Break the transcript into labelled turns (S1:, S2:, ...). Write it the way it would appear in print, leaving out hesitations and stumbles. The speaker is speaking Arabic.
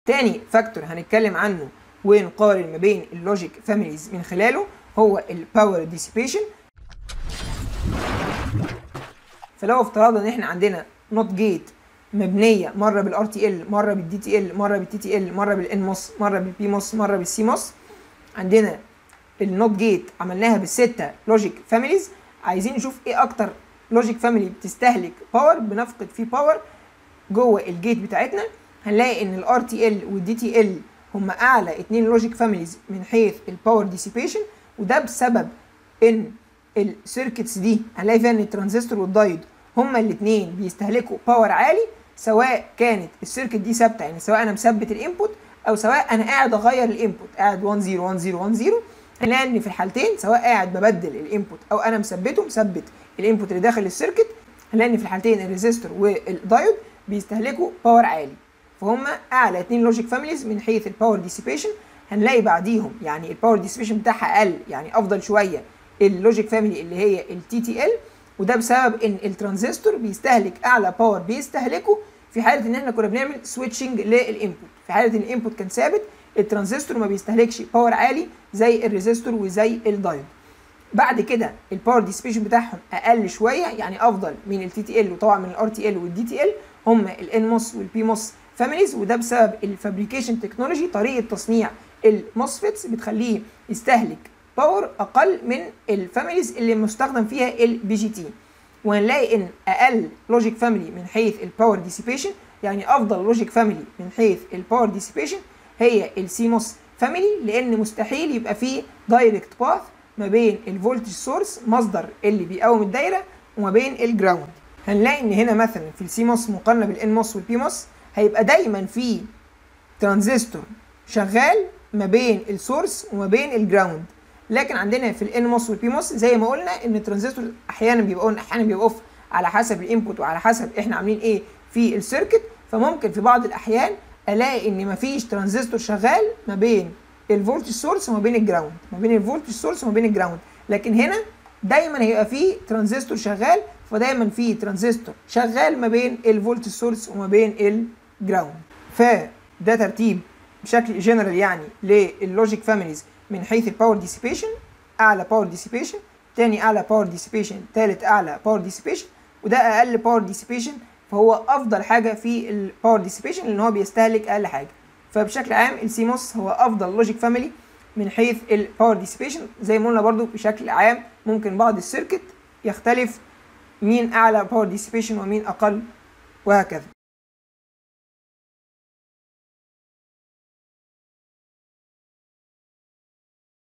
S1: تاني فاكتور هنتكلم عنه ونقارن ما بين اللوجيك فاميليز من خلاله هو الباور ديسيبيشن. فلو افترضنا ان احنا عندنا نوت جيت مبنيه مره بالار تي ال، مره بالدي تي ال، مره بالتي تي ال، مره بالان موس، مره بالبي موس، مره بالسي موس، عندنا النوت جيت عملناها بالسته لوجيك فاميليز، عايزين نشوف ايه اكتر لوجيك فاميلي بتستهلك باور، بنفقد فيه باور جوه الجيت بتاعتنا. هنلاقي ان الار تي ال والدي تي ال هم اعلى اتنين لوجيك فاميليز من حيث الباور ديسيبيشن، وده بسبب ان السيركتس دي هنلاقي فيها ان الترانزستور والدايود هما الاثنين بيستهلكوا باور عالي، سواء كانت السيركت دي ثابته، يعني سواء انا مثبت الانبوت او سواء انا قاعد اغير الانبوت، قاعد 1 0 1 0 1 0. هنلاقي ان في الحالتين سواء قاعد ببدل الانبوت او انا مثبت الانبوت اللي داخل السيركت، هنلاقي ان في الحالتين الريزيستور والدايود بيستهلكوا باور عالي، فهم اعلى اتنين لوجيك فاميليز من حيث الباور ديسيبيشن. هنلاقي بعديهم يعني الباور ديسيبيشن بتاعها اقل، يعني افضل شويه اللوجيك فاميلي اللي هي التي تي ال، وده بسبب ان الترانزستور بيستهلك اعلى باور بيستهلكه في حاله ان احنا كنا بنعمل سويتشنج للانبوت. في حاله ان الانبوت كان ثابت الترانزستور ما بيستهلكش باور عالي زي الريزيستور وزي الدايود. بعد كده الباور ديسبيشن بتاعهم اقل شويه، يعني افضل من التي تي ال وطبعا من الار تي ال والدي تي ال، هم الان موس والبي موس فاميليز، وده بسبب الفابريكيشن تكنولوجي، طريقه تصنيع الموسفيتس بتخليه يستهلك باور اقل من الفاميليز اللي مستخدم فيها البي جي تي. وهنلاقي ان اقل لوجيك فاميلي من حيث الباور ديسيبيشن، يعني افضل لوجيك فاميلي من حيث الباور ديسيبيشن هي السي موس فاميلي، لان مستحيل يبقى فيه دايركت باث ما بين الفولتج سورس مصدر اللي بيقوم الدايره وما بين الجراوند. هنلاقي ان هنا مثلا في السي موس مقارنه بالان موس والبي موس هيبقى دايما في ترانزستور شغال ما بين السورس وما بين الجراوند، لكن عندنا في الان موس والبي موس زي ما قلنا ان الترانزستور احيانا بيبقى اون احيانا بيبقى اوف، على حسب الانبوت وعلى حسب احنا عاملين ايه في السيركت. فممكن في بعض الاحيان الاقي ان مفيش ترانزستور شغال ما بين الفولتج سورس وما بين الجراوند، ما بين الفولتج سورس وما بين الجراوند، لكن هنا دايما هيبقى فيه ترانزستور شغال، فدايما فيه ترانزستور شغال ما بين الفولتج سورس وما بين الجراوند. فده ترتيب بشكل جنرال يعني لللوجيك فاميليز من حيث الباور ديسيبيشن. اعلى باور ديسيبيشن، تاني اعلى باور ديسيبيشن، تالت اعلى باور ديسيبيشن، وده اقل باور ديسيبيشن، فهو افضل حاجه في الباور ديسيبيشن لان هو بيستهلك اقل حاجه. فبشكل عام السي موس هو افضل لوجيك فاميلي من حيث الباور ديسيبيشن. زي ما قلنا برضو بشكل عام ممكن بعض السيركت يختلف مين اعلى باور ديسيبيشن ومين اقل وهكذا.